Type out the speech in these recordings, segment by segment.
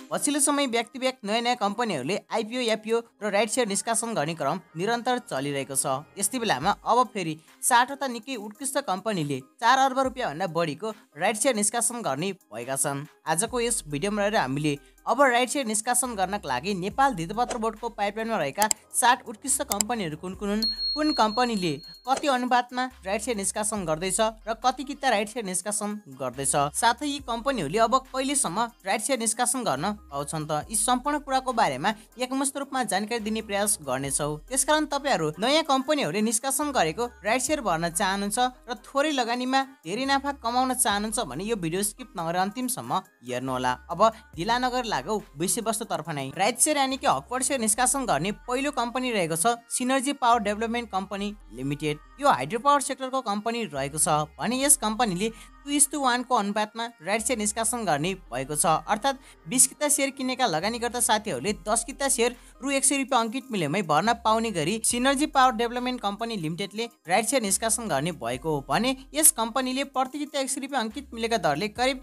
पछिल्लो समय व्यक्तिव्यक्त नयाँ कम्पनीहरूले आइपिओ एपिओ र राइट सेयर निष्कासन गर्ने क्रम निरन्तर चलिरहेको छ। यस्तै बेलामा अब फेरि 60वटा निकै उत्कृष्ट कम्पनीले 4 अर्ब रुपियाँभन्दा बढीको राइट सेयर निष्कासन गर्ने भएका छन्। आजको यस भिडियोमा रहेर हामीले अब राइट सेयर निष्कासन गर्नका लागि नेपाल धितोपत्र बोर्डको पाइपलाइनमा रहेका 60 उत्कृष्ट कम्पनीहरू कुन कुन हुन्, कुन कम्पनीले कति अनुपातमा राइट सेयर निष्कासन गर्दैछ र कति किता राइट सेयर निष्कासन गर्दैछ, साथै यी कम्पनीहरूले अब कहिलेसम्म राइट सेयर निष्कासन गर्न पाउँछन् त, यी सम्पूर्ण कुराको बारेमा एकमुष्ट रूपमा जानकारी दिने प्रयास गर्नेछौँ। त्यसकारण तपाईहरू नयाँ कम्पनीहरूले निष्कासन गरेको राइट सेयर भर्न चाहनुहुन्छ र थोरै लगानीमा धेरै नाफा कमाउन चाहनुहुन्छ भने यो भिडियो स्किप नगरेर अन्तिमसम्म हेर्नुहोला। अब ढिला नगर लागौ विषयवस्तुतर्फ नै। राइट सेयर यानि कि हकपट सेयर निष्कासन गर्ने पहिलो कम्पनी रहेको छ Synergy Power Development Company Limited. यो हाइड्रो पावर सेक्टरको कम्पनी रहेको छ भने यस कम्पनीले 2:1 को अनुपातमा राइट सेयर निष्कासन गर्ने भएको छ। अर्थात् 20 किता सेयर किनेका लगानीकर्ता साथीहरूले 10 किता सेयर रु 100 रुपियाँ अङ्कित मूल्यमै भर्न पाउने गरी सिनर्जी पावर डेभलपमेन्ट कम्पनी लिमिटेडले राइट सेयर निष्कासन गर्ने भएको हो भने यस कम्पनीले प्रति किता 100 रुपियाँ अङ्कित मूल्यका दरले करिब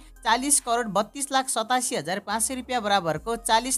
40,32,87,500 रुपियाँ बराबरको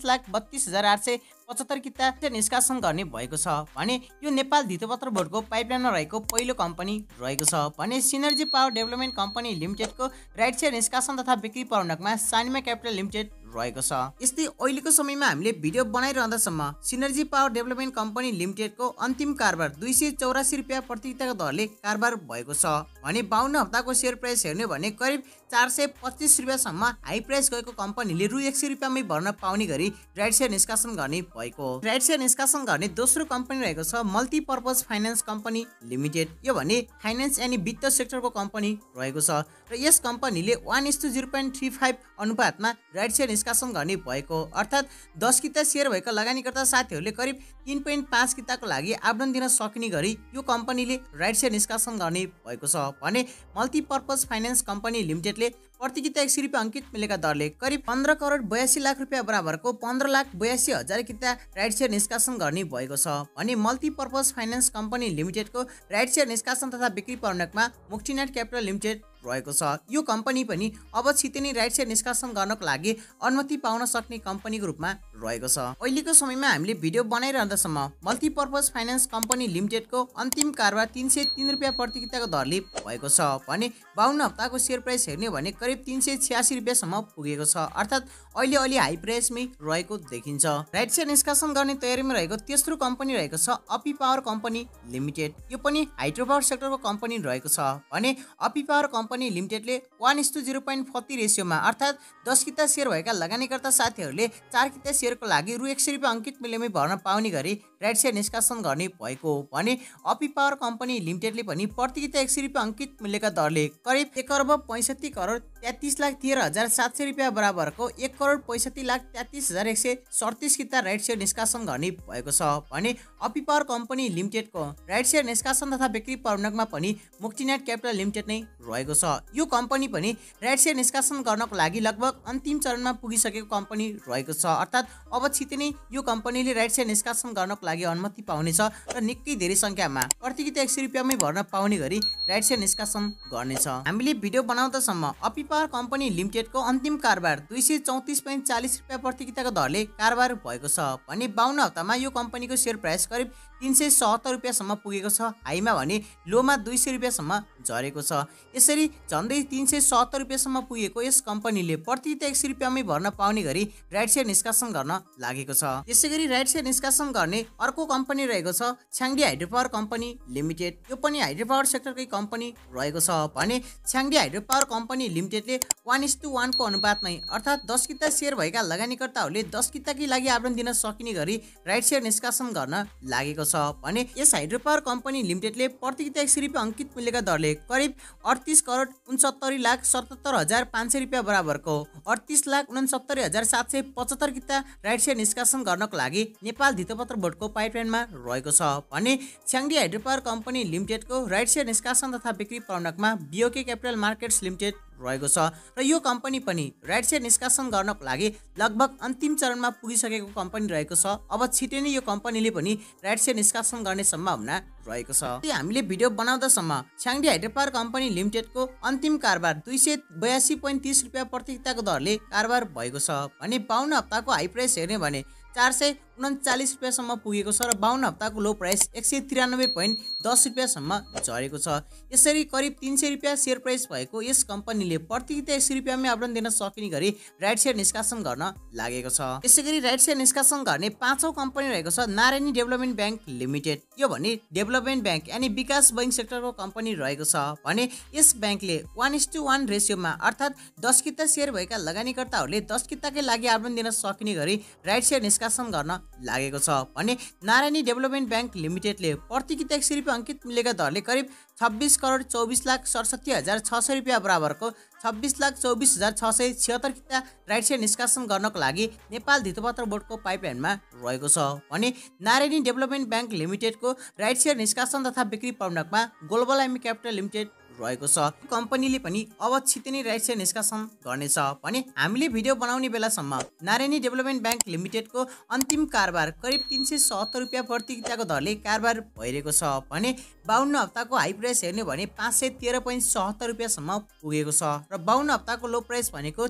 40,32,875 किता निष्कासन गर्ने भएको छ भने यो नेपाल धितोपत्र बोर्डको पाइपलाइनमा रहेको पहिलो कम्पनी रहेको छ भने सिनर्जी पावर डेभलपमेन्ट कम्पनी लिमिटेडको राइट सेयर निष्कासन तथा बिक्री प्रबन्धकमा सानिमा क्यापिटल लिमिटेड रहेको छ। यस्तै अहिलेको समयमा हामीले भिडियो बनाइरहँदासम्म सिनर्जी पावर डेभलपमेन्ट कम्पनी लिमिटेडको अन्तिम कारोबार 284 रुपियाँ प्रति किताको दरले कारोबार भएको छ भने 52 हप्ताको सेयर प्राइस हेर्ने भने करिब 425 रुपियाँसम्म हाई प्राइस गएको कम्पनीले रु 100 रुपियाँमै भर्न पाउने गरी राइट सेयर निष्कासन गर्ने भएको। राइट सेयर निष्कासन गर्ने दोस्रो कम्पनी रहेको छ मल्टिपर्पज फाइनेन्स कम्पनी लिमिटेड। यो भने फाइनेन्स यानि वित्त सेक्टरको कम्पनी रहेको छ र यस कम्पनीले 1:0.35 अनुपातमा राइट सेयर निष्कासन गर्ने भएको। अर्थात् 10 किता सेयर भएका लगानीकर्ता साथीहरूले करिब 3.5 किताको लागि आवेदन दिन सकिने गरी यो कम्पनीले राइट सेयर निष्कासन गर्ने भएको छ भने मल्टिपर्पज फाइनेन्स कम्पनी लिमिटेडले प्रति किता 100 रुपियाँ अङ्कित मूल्यका दरले करिब 15,82 लाख रुपियाँ बराबरको 15,82,000 किता राइट सेयर निष्कासन गर्ने भएको छ भने मल्टिपर्पज फाइनेन्स कम्पनी लिमिटेडको राइट सेयर निष्कासन तथा बिक्री प्रबन्धकमा मुक्तिनाथ क्यापिटल लिमिटेड रहेको छ। यो कम्पनी पनि अब छिटै नै राइट सेयर निष्कासन गर्नको लागि अनुमति पाउन सक्ने कम्पनीको रूपमा रहेको छ। अहिलेको समयमा हामीले भिडियो बनाइरहँदासम्म मल्टिपर्पज फाइनेन्स कम्पनी लिमिटेडको अन्तिम कारोबार 303 रुपियाँ प्रति किताको दरले भएको छ भने 52 हप्ताको सेयर प्राइस हेर्ने भने करिब 386 रुपियाँसम्म पुगेको छ। अर्थात् अहिले अलि हाई प्राइसमै रहेको देखिन्छ। राइट सेयर निष्कासन गर्ने तयारीमा रहेको तेस्रो कम्पनी रहेको छ अपी पावर कम्पनी लिमिटेड। यो पनि हाइड्रो पावर सेक्टरको कम्पनी रहेको छ भने अपी पावर कम्पनी लिमिटेडले 1:0.40 रेसियोमा अर्थात् 10 किता सेयर भएका लगानीकर्ता साथीहरूले 4 किता सेयरको लागि रु 100 रुपियाँ अङ्कित मूल्यमै भर्न पाउने गरी राइट सेयर निष्कासन गर्ने भएको भने अपी पावर कम्पनी लिमिटेडले पनि प्रति किता 100 रुपियाँ अङ्कित मूल्यका दरले करिब 1,65,13,13,700 रुपियाँ बराबरको 1,65,33,137 किता राइट सेयर निष्कासन गर्ने भएको छ भने अपी पावर कम्पनी लिमिटेडको राइट सेयर निष्कासन तथा बिक्री प्रबन्धकमा पनि मुक्तिनाथ क्यापिटल लिमिटेड नै रहेको छ। यो कम्पनी पनि राइट सेयर निष्कासन गर्नको लागि लगभग अन्तिम चरणमा पुगिसकेको कम्पनी रहेको छ। अर्थात् अब छिटै नै यो कम्पनीले राइट सेयर निष्कासन गर्नको लागि अनुमति पाउनेछ र निकै धेरै संख्यामा प्रति किता 100 रुपियाँमै भर्न पाउने गरी राइट सेयर निष्कासन गर्नेछ। हामीले भिडियो बनाउँदासम्म अपी पावर कम्पनी लिमिटेडको अन्तिम कारोबार 234.40 रुपियाँ प्रति किताको दरले कारोबार भएको छ भने 52 हप्तामा यो कम्पनीको सेयर प्राइस करिब 377 रुपियाँसम्म पुगेको छ। हाईमा भने लोमा 200 रुपियाँसम्म झरेको छ। यसरी झन्डै 377 रुपियाँसम्म पुगेको यस कम्पनीले प्रति किता 100 रुपियाँमै भर्न पाउने गरी राइट सेयर निष्कासन गर्न लागेको छ। त्यसैगरी राइट सेयर निष्कासन गर्ने अर्को कम्पनी रहेको छ Chhyangdi Hydro power Company Limited. यो पनि हाइड्रो पावर सेक्टरकै कम्पनी रहेको छ भने छ्याङ्दी हाइड्रो पावर कम्पनी लिमिटेडले 1:1 को अनुपातमै अर्थात् 10 किता सेयर भएका लगानीकर्ताहरूले 10 किताकै लागि आवेदन दिन सकिने गरी राइट सेयर निष्कासन गर्न लागेको छ भने यस हाइड्रो पावर कम्पनी लिमिटेडले प्रति किता 100 रुपियाँ अङ्कित मूल्यका दरले करिब 38,69,77,500 रुपियाँ बराबरको 38,69,775 किता राइट सेयर निष्कासन गर्नको लागि नेपाल धितोपत्र बोर्डको पाइपलाइनमा रहेको छ भने छ्याङ्दी हाइड्रो पावर कम्पनी लिमिटेडको राइट सेयर निष्कासन तथा बिक्री प्रबन्धकमा बिओके क्यापिटल मार्केट्स लिमिटेड रहेको छ र यो कम्पनी पनि राइट सेयर निष्कासन गर्नको लागि लगभग अन्तिम चरणमा पुगिसकेको कम्पनी रहेको छ। अब छिटै नै यो कम्पनीले पनि राइट सेयर निष्कासन गर्ने सम्भावना रहेको छ। हामीले भिडियो बनाउँदासम्म छ्याङडी हाइड्रो पावर कम्पनी लिमिटेडको अन्तिम कारोबार 282.30 रुपियाँ प्रति किताको दरले कारोबार भएको छ भने 52 हप्ताको हाई प्राइस हेर्ने भने 439 रुपियाँसम्म पुगेको छ र 52 हप्ताको लो प्राइस 193.10 रुपियाँसम्म झरेको छ। यसरी करिब 300 रुपियाँ सेयर प्राइस भएको यस कम्पनीले प्रति किता 100 रुपियाँमै आवरण दिन सकिने गरी राइट सेयर निष्कासन गर्न लागेको छ। यसैगरी राइट सेयर निष्कासन गर्ने पाँचौं कम्पनी रहेको छ नारायणी डेभलपमेन्ट ब्याङ्क लिमिटेड। यो भने डेभलपमेन्ट ब्याङ्क यानी विकास बैंक सेक्टरको कम्पनी रहेको छ भने यस ब्याङ्कले 1:1 रेसियोमा अर्थात् 10 किता सेयर भएका लगानीकर्ताहरूले 10 किताकै लागि आवरण दिन सकिने गरी राइट सेयर निष्कासन गर्न लागेको छ भने नारायणी डेभलपमेन्ट ब्याङ्क लिमिटेडले प्रति किता 100 रुपियाँ अंकित मूल्यका दरले करिब 26,24,67,600 रुपियाँ बराबरको 26,24,676 किता राइट सेयर निष्कासन गर्नको लागि नेपाल धितोपत्र बोर्डको पाइपलाइनमा रहेको छ भने नारायणी डेभलपमेन्ट ब्याङ्क लिमिटेडको राइट सेयर निष्कासन तथा बिक्री प्रबन्धकमा ग्लोबल एमी क्यापिटल लिमिटेड रहेको छ। कम्पनीले पनि अब छिटै नै राइट सेयर निष्कासन गर्नेछ भने हामीले भिडियो बनाउने बेलासम्म नारायणी डेभलपमेन्ट ब्याङ्क लिमिटेडको अन्तिम कारोबार करिब 377 रुपियाँ प्रति किताको दरले कारोबार भइरहेको छ भने 52 हप्ताको हाई प्राइस हेर्ने भने 513.76 रुपियाँसम्म पुगेको छ र 52 हप्ताको लो प्राइस भनेको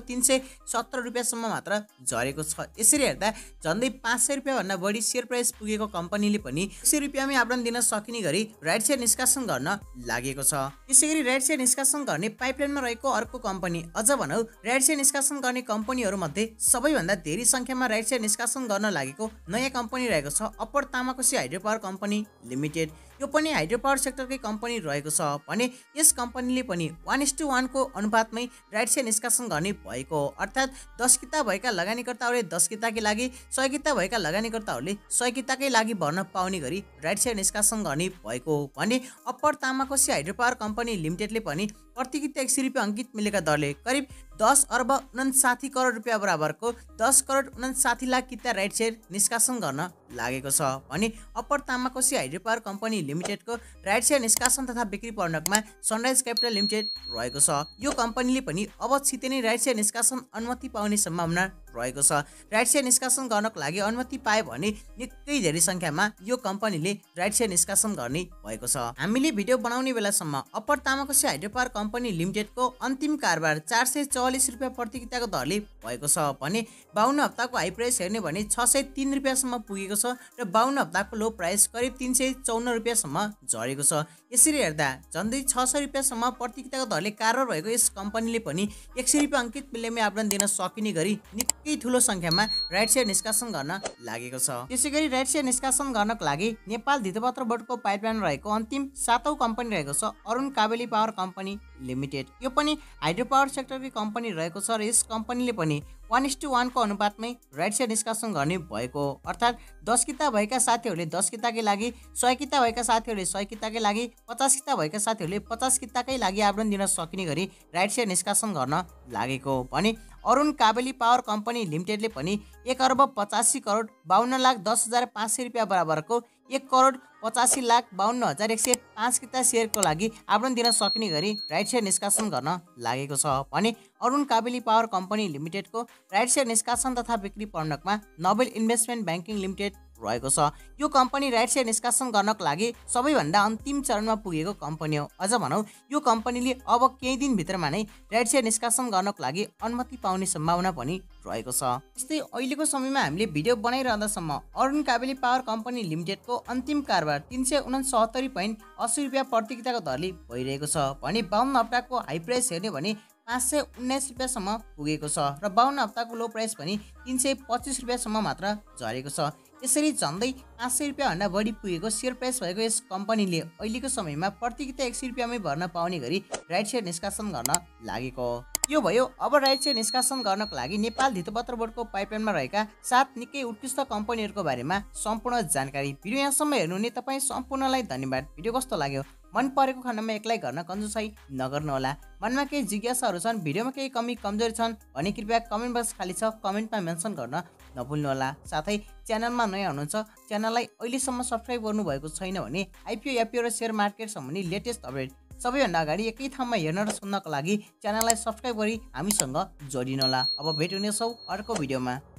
317 रुपियाँसम्म मात्र झरेको छ। यसरी हेर्दा झन्डै 500 रुपियाँ भन्दा बढी सेयर प्राइस पुगेको कम्पनीले पनि 100 रुपियाँमै आवरण दिन सकिने गरी राइट सेयर निष्कासन गर्न लागेको छ। यसैगरी राइट सेयर निष्कासन गर्ने पाइपलाइनमा रहेको अर्को कम्पनी अझ भनौँ राइट सेयर निष्कासन गर्ने कम्पनीहरू मध्ये सबैभन्दा धेरै संख्यामा राइट सेयर निष्कासन गर्न लागेको नयाँ कम्पनी रहेको छ Upper Tamakoshi Hydro power Company Limited. यो पनि हाइड्रो पावर सेक्टरकै कम्पनी रहेको छ भने यस कम्पनीले पनि 1:1 को अनुपातमै राइट सेयर निष्कासन गर्ने भएको हो अर्थात् 10 किता भएका लगानीकर्ताहरूले 10 किताकै लागि 100 किता भएका लगानीकर्ताहरूले 100 किताकै लागि भर्न पाउने गरी राइट सेयर निष्कासन गर्ने भएको हो भने Upper Tamakoshi Hydro power company लिमिटेडले पनि प्रति किता 100 रुपियाँ अंकित मूल्यका दरले करिब 10 अर्ब 59 करोड रुपियाँ बराबरको 10 करोड 59 लाख किता राइट सेयर निष्कासन गर्न लागेको छ भने Upper Tamakoshi Hydro power Company लिमिटेडको राइट सेयर निष्कासन तथा बिक्री प्रबन्धकमा सनराइज क्यापिटल लिमिटेड रहेको छ। यो कम्पनीले पनि अब छिटै नै राइट सेयर निष्कासन अनुमति पाउने सम्भावना रहेको छ। राइट सेयर निष्कासन गर्नको लागि अनुमति पाए भने निकै धेरै संख्यामा यो कम्पनीले राइट सेयर निष्कासन गर्ने भएको छ। हामीले भिडियो बनाउने बेलासम्म Upper Tamakoshi Hydro power Company लिमिटेडको अन्तिम कारोबार 444 रुपियाँ प्रति किताको दरले भएको छ भने 52 हप्ताको हाई प्राइस हेर्ने भने 603 रुपियाँसम्म पुगेको छ र 52 हप्ताको लो प्राइस करिब 354 रुपियाँसम्म झरेको छ। यसरी हेर्दा झन्डै 600 रुपियाँसम्म प्रति किताको दरले कारोबार भएको यस कम्पनीले पनि 100 रुपियाँ अंकित मूल्यमै आवरण दिन सकिने गरी निकै ठुलो संख्यामा राइट सेयर निष्कासन गर्न लागेको छ। त्यसैगरी राइट सेयर निष्कासन गर्नको लागि नेपाल धितोपत्र बोर्डको पाइपलाइन रहेको अन्तिम 7औं कम्पनी रहेको छ Arun Kabeli Power Company Limited. यो पनि हाइड्रो पावर सेक्टरकै कम्पनी रहेको छ र यस कम्पनीले पनि 1:1 को अनुपातमै राइट सेयर निष्कासन गर्ने भएको अर्थात् 10 किता भएका साथीहरूले 10 किताकै लागि 100 किता भएका साथीहरूले 100 किताकै लागि 50 किता भएका साथीहरूले 50 किताकै लागि आवरण दिन सकिने गरी राइट सेयर निष्कासन गर्न लागेको भने अरुण काबेली पावर कम्पनी लिमिटेडले पनि 1 अर्ब 85 करोड 52,10,500 रुपियाँ बराबरको 1 करोड 85,52,105 किता सेयरको लागि आवरण दिन सकिने गरी राइट सेयर निष्कासन गर्न लागेको छ भने अरुण काबेली पावर कम्पनी लिमिटेडको राइट सेयर निष्कासन तथा बिक्री प्रबन्धकमा नोबेल इन्भेस्टमेन्ट ब्याङ्किङ लिमिटेड रहेको छ। यो कम्पनी राइट सेयर निष्कासन गर्नको लागि सबैभन्दा अन्तिम चरणमा पुगेको कम्पनी हो। अझ भनौँ यो कम्पनीले अब केही दिन भित्रमा नै राइट सेयर निष्कासन गर्नको लागि अनुमति पाउने सम्भावना पनि रहेको छ। यस्तै अहिलेको समयमा हामीले भिडियो बनाइरहँदासम्म अरुण काबेली पावर कम्पनी लिमिटेडको अन्तिम कारोबार 369.80 रुपियाँ प्रति किताको दरले भइरहेको छ भने 52 हप्ताको हाई प्राइस हेर्ने भने 519 रुपियाँसम्म पुगेको छ र 52 हप्ताको लो प्राइस पनि 325 रुपियाँसम्म मात्र झरेको छ। यसरी झन्डै 500 रुपियाँभन्दा बढी पुगेको सेयर प्राइस भएको यस कम्पनीले अहिलेको समयमा प्रति किता 100 रुपियाँमै भर्न पाउने गरी राइट सेयर निष्कासन गर्न लागेको हो। यो भयो अब राइट सेयर निष्कासन गर्नको लागि नेपाल धितोपत्र बोर्डको पाइपलाइनमा रहेका 7 निकै उत्कृष्ट कम्पनीहरूको बारेमा सम्पूर्ण जानकारी। भिडियो यहाँसम्म हेर्नुहुने तपाईँ सम्पूर्णलाई धन्यवाद। भिडियो कस्तो लाग्यो मन परेको खण्डमा एक लाइक गर्न कन्जुसाइ नगर्नुहोला। मनमा केही जिज्ञासाहरू छन्, भिडियोमा केही कमी कमजोरी छन् भने कृपया कमेन्ट बक्स खाली छ, कमेन्टमा मेन्सन गर्न नभुल्नुहोला। साथै च्यानलमा नयाँ हुनुहुन्छ, च्यानललाई अहिलेसम्म सब्स्क्राइब गर्नुभएको छैन भने आइपिओ एफपिओ र सेयर मार्केट सम्बन्धी लेटेस्ट अपडेट सबैभन्दा अगाडि एकै ठाउँमा हेर्न र सुन्नको लागि च्यानललाई सब्स्क्राइब गरी हामीसँग जोडिनुहोला। अब भेट हुनेछौँ अर्को भिडियोमा।